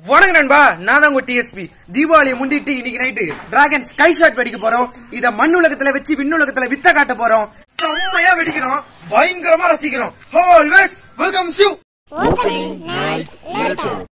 வணக்கம் நண்பா, நான் தான் உங்க டிஎஸ்பி. தீபாவளியை முன்னிட்டு இன்னைக்கு நைட்டு டிராகன் ஸ்கை ஷாட் வெடிக்க போறோம். இத மண்ணுலகத்துல வச்சு விண்ணுலகத்துல வித்த காட்ட போறோம். செம்மையா வெடிக்கிறோம், பயங்கரமா ரசிக்கிறோம். Always welcome you.